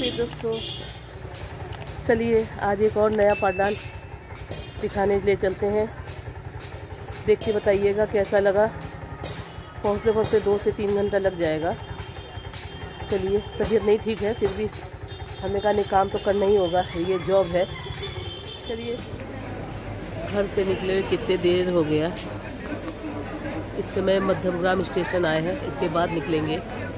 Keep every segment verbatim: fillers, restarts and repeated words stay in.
फिर दोस्तों चलिए आज एक और नया पंडाल दिखाने ले चलते हैं। देख के बताइएगा कैसा लगा। पहुँचते पहुँचते दो से तीन घंटा लग जाएगा। चलिए, तबीयत नहीं ठीक है, फिर भी हमें का नहीं काम तो करना ही होगा, ये जॉब है। चलिए, घर से निकले हुए कितने देर हो गया। इस समय मध्यमग्राम स्टेशन आए हैं, इसके बाद निकलेंगे।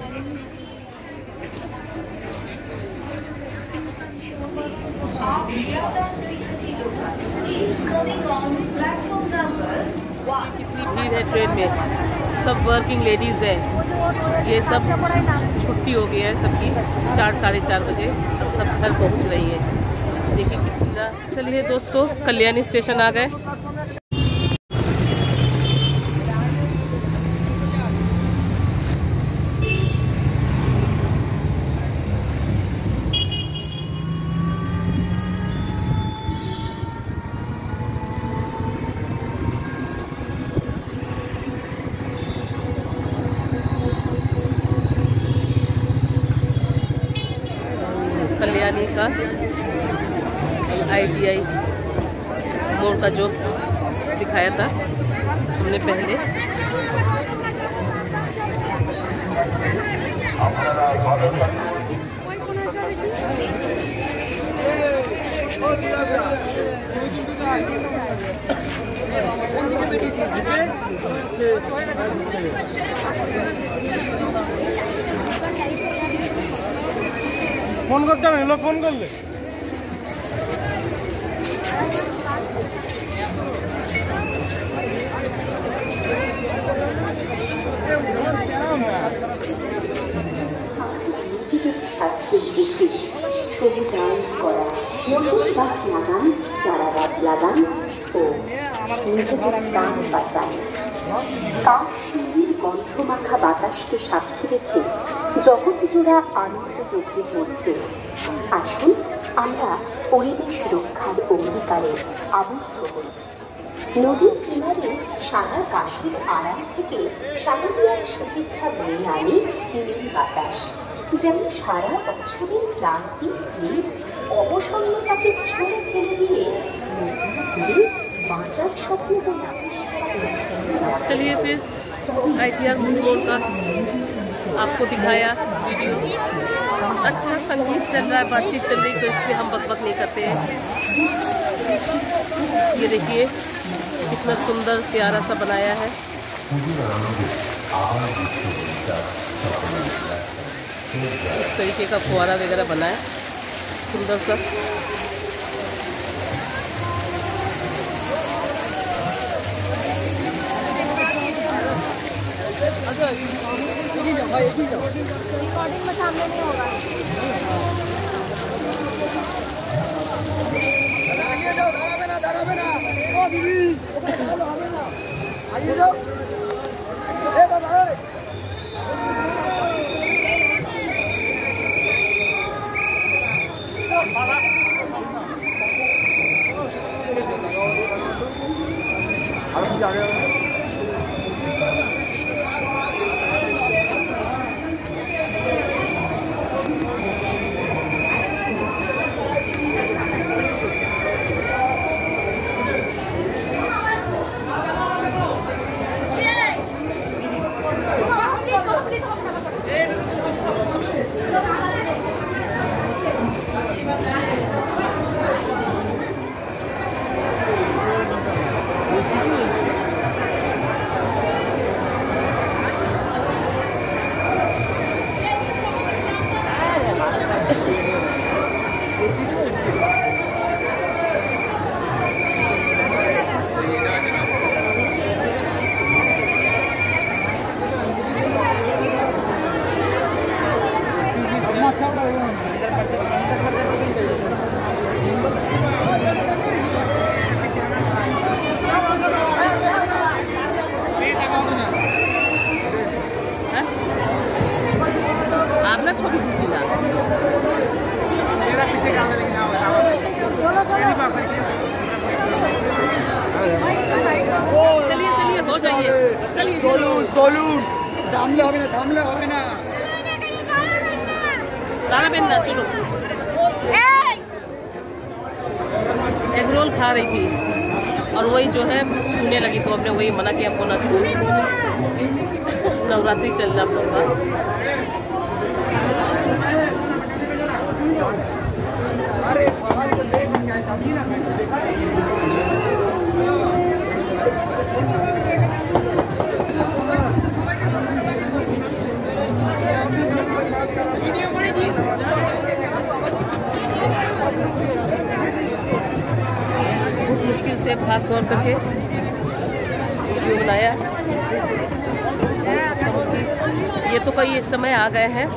कितनी भीड़ है ट्रेन में, सब वर्किंग लेडीज़ है। ये सब छुट्टी हो गई है सबकी, चार साढ़े चार बजे अब सब घर पहुंच रही है। देखिए कितना। चलिए दोस्तों, कल्याणी स्टेशन आ गए। कल्याणी का आई टी आई मोड़ का जो दिखाया था हमने पहले। फोन करते हैं लोग, फोन कर ले। গন্ধমাখা বাতাসকে সাক্ষী রেখে জগৎ জোড়া আনন্দ যজ্ঞের মধ্যে আসুন আমরা পরিবেশ রক্ষার অঙ্গীকারে আবদ্ধ হই। নদীর কিনারে সারা কাশির আড়াল থেকে শারদীয়ার শুভেচ্ছা বয়ে আনে হিমেল বাতাস, যেমন সারা বছরের ক্লান্তি ভিড় অবসন্নতাকে ছুঁড়ে ফেলে দিয়ে নতুন করে বাঁচার স্বপ্ন বলে चलिए फिर आई टी आर मोड़ का आपको दिखाया वीडियो। अच्छा संगीत चल रहा है, बातचीत चल रही, तो इसलिए हम बकबक नहीं करते हैं। ये देखिए कितना सुंदर प्यारा सा बनाया है। इस तरीके का फुवारा वगैरह बना है सुंदर सा। रिकॉर्डिंग में सामने नहीं होगा। চলুন চলুন, থামলে হবে না, থামলে হবে না। दाना पहनना चलो। एग रोल खा रही थी और वही जो है छूने लगी, तो हमने वही मना किया हमको ना छूने। नवरात्रि चल रहा हम लोग का। बहुत मुश्किल से भाग दौड़ करके वीडियो बनाया। ये तो कई इस समय आ गए हैं।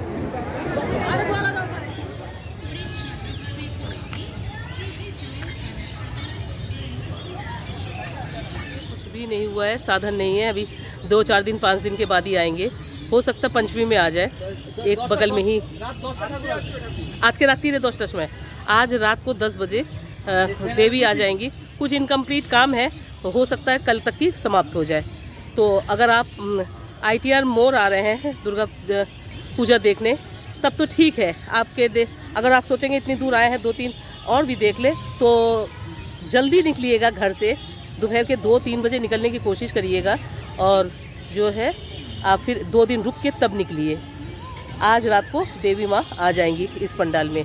कुछ भी नहीं हुआ है, साधन नहीं है। अभी दो चार दिन पाँच दिन के बाद ही आएंगे। हो सकता है पंचमी में आ जाए, एक बगल में ही। आज के रात्रि दोस्तश में आज रात को दस बजे देवी आ जाएंगी। कुछ इनकम्प्लीट काम है तो हो सकता है कल तक की समाप्त हो जाए। तो अगर आप आई टी आर मोड़ आ रहे हैं दुर्गा पूजा देखने तब तो ठीक है। आपके दे अगर आप सोचेंगे इतनी दूर आए हैं, दो तीन और भी देख ले, तो जल्दी निकलिएगा घर से। दोपहर के दो तीन बजे निकलने की कोशिश करिएगा और जो है आप फिर दो दिन रुक के तब निकलिए। आज रात को देवी माँ आ जाएंगी इस पंडाल में।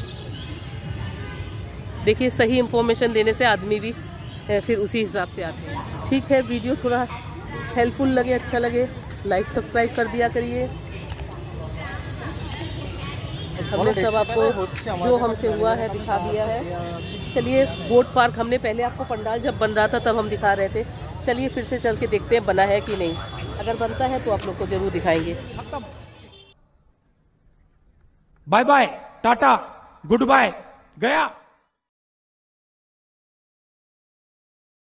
देखिए सही इन्फॉर्मेशन देने से आदमी भी फिर उसी हिसाब से आते हैं। ठीक है, वीडियो थोड़ा हेल्पफुल लगे, अच्छा लगे, लाइक सब्सक्राइब कर दिया करिए। हमने सब आपको जो हमसे हुआ है दिखा दिया है। चलिए बोट पार्क हमने पहले आपको पंडाल जब बन रहा था तब हम दिखा रहे थे। चलिए फिर से चल के देखते हैं बना है कि नहीं। अगर बनता है तो आप लोग को जरूर दिखाएंगे। बाय बाय, टाटा, गुड बाय, गया।